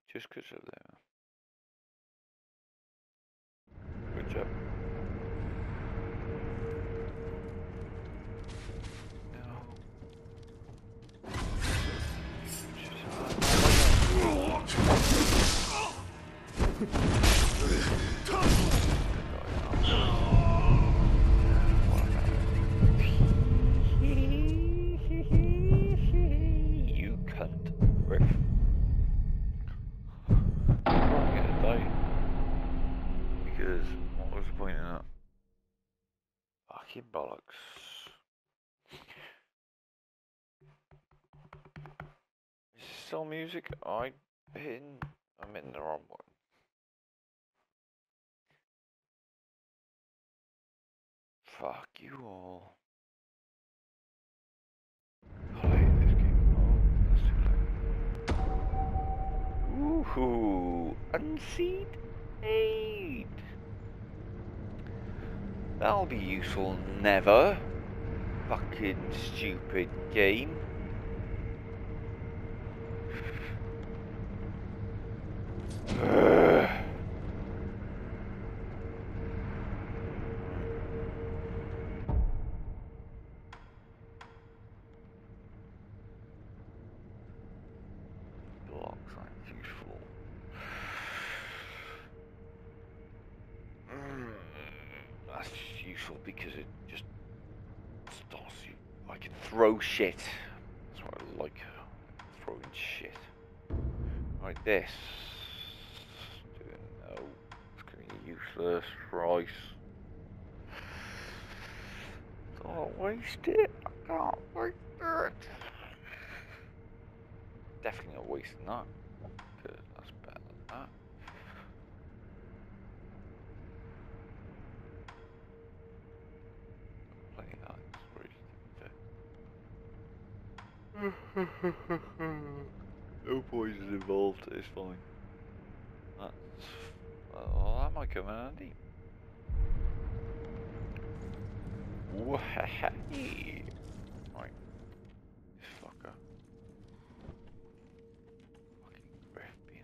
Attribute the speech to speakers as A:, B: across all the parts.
A: Just because of them. Good job. You cunt. Riff. I'm gonna die. Because what was the point in that? Fucking bollocks. Is this still music? I'm hitting the wrong one. Fuck you all. I hate this game. Oh, that's too late. Woohoo! Unseat 8! That'll be useful never. Fucking stupid game. Blocks aren't useful. That's useful because it just stops you. I can throw shit. That's what I like. Throwing shit. Like this. No. It's gonna be useless. Rice. Don't waste it. I can't waste it. Definitely not wasting that. Because that's better than that. Playing that is really no poison involved, it's fine. That's... well, that might come in handy. Wahey! Right. This fucker. Fucking breath being...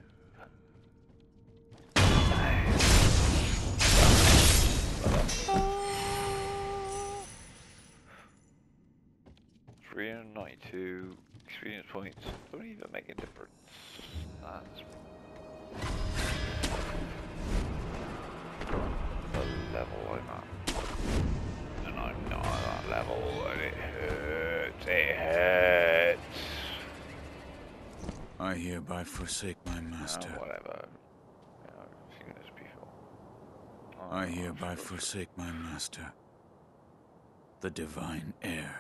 A: 392 experience points. Don't even make a difference. That's the level I'm at. And I'm not at that level and it hurts. It hurts.
B: I hereby forsake my master.
A: Oh, whatever. Yeah, I've seen this before. Oh,
B: I hereby forsake my master. The divine heir.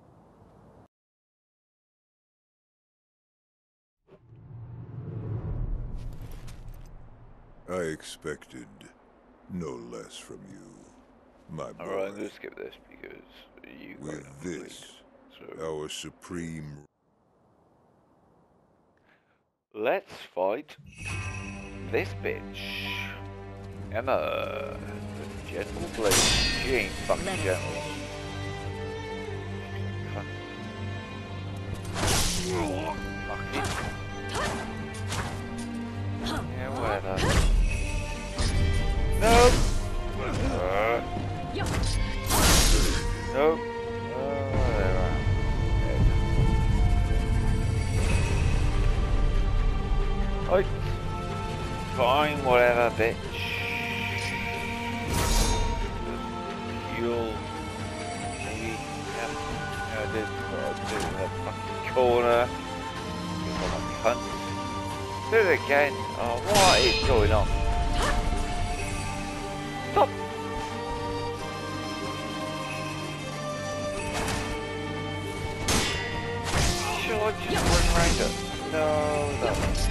C: I expected no less from you, my boy.
A: Alright, I'm gonna skip this because you got
C: With
A: it
C: this,
A: complete, so
C: our supreme...
A: let's fight this bitch. Emma, the gentle blade. She ain't fucking gentle. Fuck it. Yeah, whatever. No! No! Whatever. Right. Fine, whatever, bitch. Heal. Maybe. Yep. Yeah, I did what I did in the fucking corner. Give them a cunt. Do it again. Oh, what is going on? Stop! Shall I just run around it? No, no.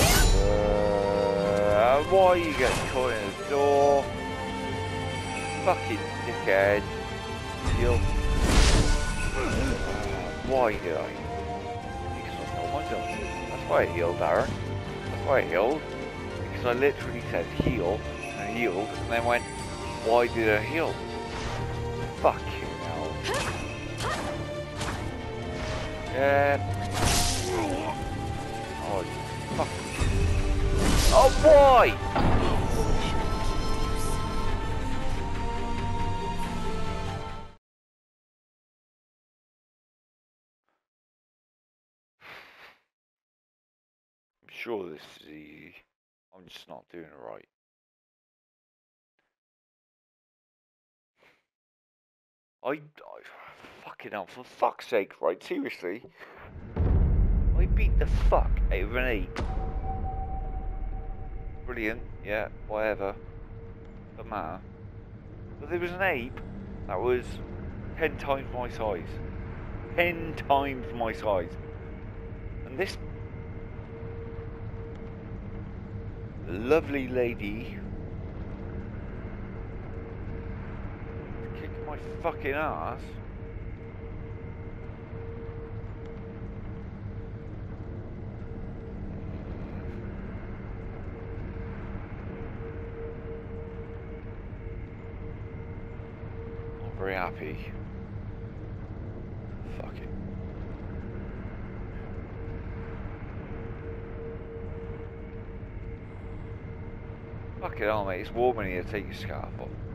A: Why are you getting caught in the door? Fucking dickhead. Heal. Why did I? Because I know my gun. That's why I healed, Darren. That's why I healed. Because I literally said heal, and healed, and then went, why did I heal? Fuck you now. Yeah. Oh, fuck. Oh, why? I'm sure this is easy. I'm just not doing it right. Fucking hell, for fuck's sake, right? Seriously? I beat the fuck out of an ape. Brilliant, yeah, whatever. Doesn't matter. But there was an ape that was 10 times my size. 10 times my size. And this lovely lady kicked my fucking ass. Not very happy. Fuck it. Fuck it on, mate. It's warm in here. Take your scarf off.